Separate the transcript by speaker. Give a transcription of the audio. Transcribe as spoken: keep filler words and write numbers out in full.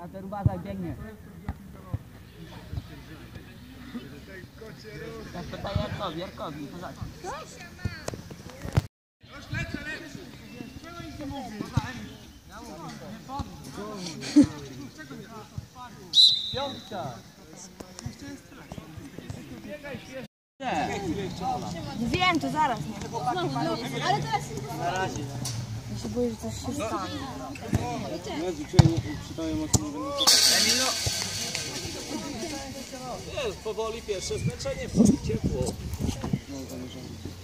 Speaker 1: A ten Rubasa biegnie. Ja pytaj Jarkowi, Jarkowi, to zacznij. Piątka!
Speaker 2: Wiem, to zaraz, nie? Ale teraz... Na razie. Ja się boję, że coś się stanie.
Speaker 3: Jezu, czy czytają mocno, nie będę
Speaker 4: Emilio! Jest, powoli pierwsze zmęczenie, wchodzi ciepło.
Speaker 3: No, zamierzam.